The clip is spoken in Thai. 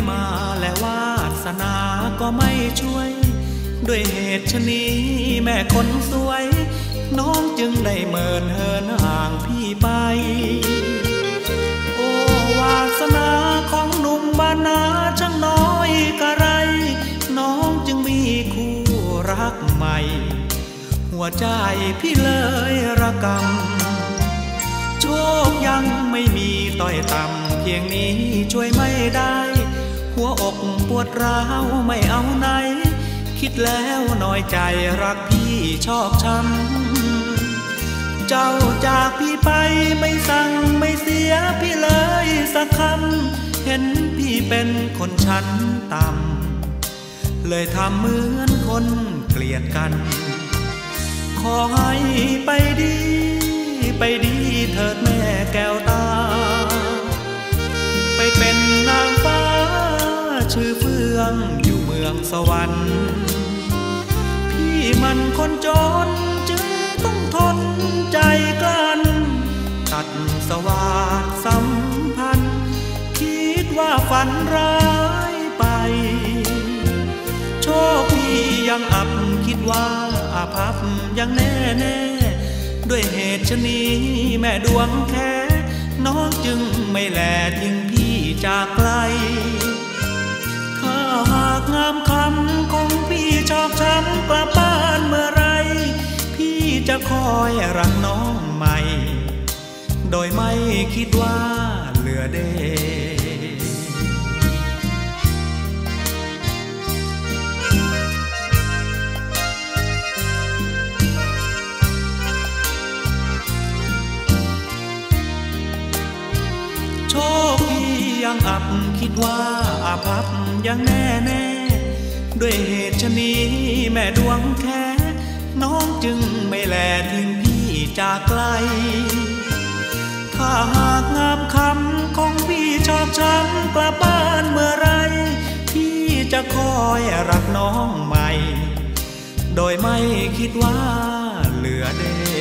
มาและวาสนาก็ไม่ช่วยด้วยเหตุชนี้แม่คนสวยน้องจึงได้เมินเหินห่างพี่ไปโอ้วาสนาของหนุ่มบ้านนาช่างน้อยกะไรน้องจึงมีคู่รักใหม่หัวใจพี่เลยระกำโชคยังไม่มีต้อยต่ำเพียงนี้ช่วยไม่ได้หัวอกปวดร้าวไม่เอาไหนคิดแล้วน้อยใจรักพี่ชอกช้ำเจ้าจากพี่ไปไม่สั่งไม่เสียพี่เลยสักคำเห็นพี่เป็นคนชั้นต่ำเลยทำเหมือนคนเกลียดกันขอให้ไปดีไปดีเถิดแม่แก้วตาไปเป็นนางฟ้าชื่อเฟื่องอยู่เมืองสวรรค์พี่มันคนจนจึงต้องทนใจกลั้นตัดสวาทสัมพันธ์คิดว่าฝันร้ายไปโชคพี่ยังอับคิดว่าอาภัพยังแน่แน่ด้วยเหตุชนี้แม่ดวงแค่น้องจึงไม่แลทิ้งพี่จากไกลถ้าหากงามคำของพี่ชอกช้ำกลับบ้านเมื่อไรพี่จะคอยรักน้องใหม่โดยไม่คิดว่าเหลือเดโชคพี่ยังอับคิดว่าอาภัพยังแน่แน่ด้วยเหตุชนี้แม่ดวงแค่น้องจึงไม่แลทิ้งพี่จากไกลถ้าหากงามคำของพี่ชอบช้ำกลับบ้านเมื่อไรพี่จะคอยรักน้องใหม่โดยไม่คิดว่าเหลือเด